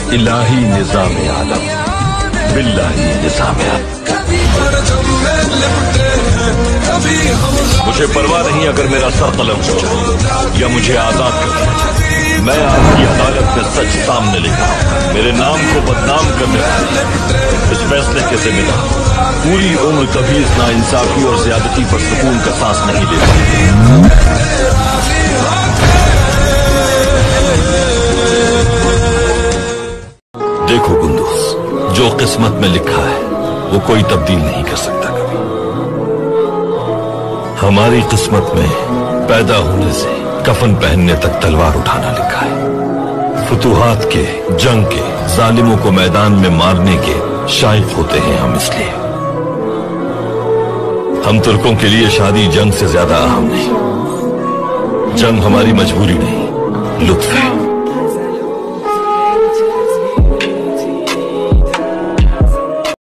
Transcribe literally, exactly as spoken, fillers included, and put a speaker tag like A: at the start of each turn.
A: इलाही निजाम आलम बिल्लाही निजाम आलम। मुझे परवाह नहीं अगर मेरा सर कलम हो जाए या मुझे आजाद कर दिया जाए। मैं आपकी अदालत में सच सामने लेकर आऊंगा। मेरे नाम को बदनाम करने वाले इस फैसले के जिम्मेदार पूरी उम्र कभी इस नाइंसाफी और ज्यादती पर सुकून का सांस नहीं ले सकते। देखो कुंदूस, जो किस्मत में लिखा है वो कोई तब्दील नहीं कर सकता कभी। हमारी किस्मत में पैदा होने से कफन पहनने तक तलवार उठाना लिखा है। फुतुहात के, जंग के, जालिमों को मैदान में मारने के शाइक होते हैं हम। इसलिए हम तुर्कों के लिए शादी जंग से ज्यादा अहम नहीं। जंग हमारी मजबूरी नहीं, लुत्फ है।